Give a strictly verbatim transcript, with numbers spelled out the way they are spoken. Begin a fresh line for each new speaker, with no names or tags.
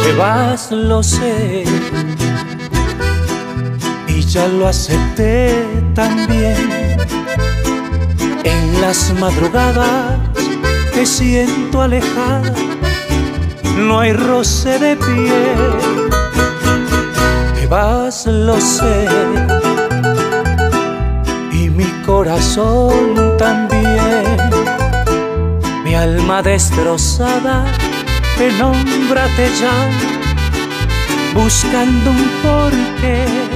Te vas, lo sé, y ya lo acepté también. En las madrugadas te siento alejada, no hay roce de piel. Te vas, lo sé, y mi corazón también. Mi alma destrozada te nombra, te llama, buscando un porqué.